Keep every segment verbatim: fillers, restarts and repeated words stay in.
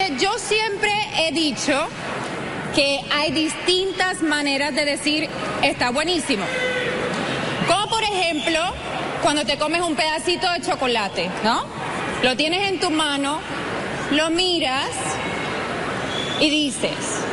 Entonces yo siempre he dicho que hay distintas maneras de decir está buenísimo. Como por ejemplo, cuando te comes un pedacito de chocolate, ¿no? Lo tienes en tu mano, lo miras y dices,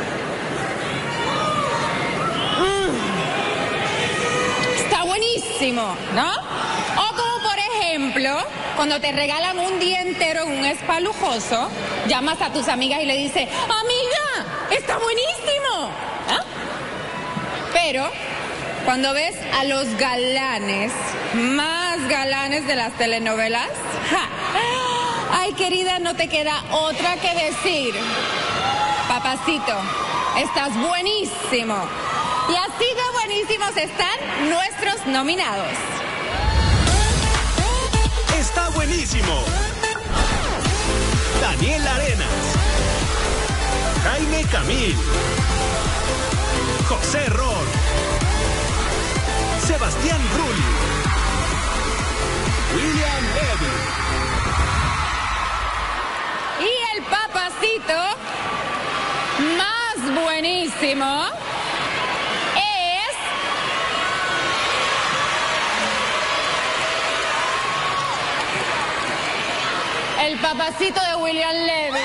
mmm, está buenísimo, ¿no? O como por ejemplo, cuando te regalan un día entero en un spa lujoso, llamas a tus amigas y le dices, amiga, está buenísimo, ¿ah? Pero cuando ves a los galanes, más galanes de las telenovelas, ¡ja! Ay, querida, no te queda otra que decir, papacito, estás buenísimo. Y así de buenísimos están nuestros nominados. Está buenísimo. Daniel Arenas, Jaime Camil, José Ron, Sebastián Rulli, William Levy. Y el papacito más buenísimo es el papacito de William Levy.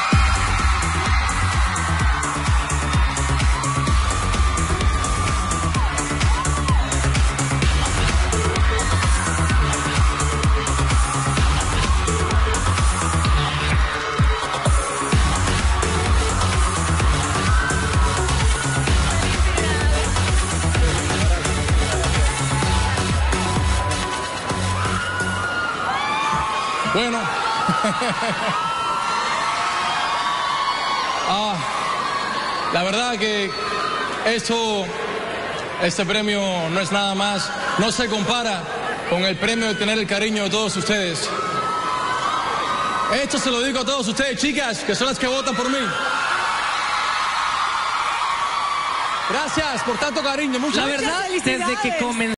Bueno, ah, la verdad que esto, este premio no es nada más, no se compara con el premio de tener el cariño de todos ustedes. Esto se lo digo a todos ustedes, chicas, que son las que votan por mí. Gracias por tanto cariño, muchas gracias. La verdad, desde que comenzó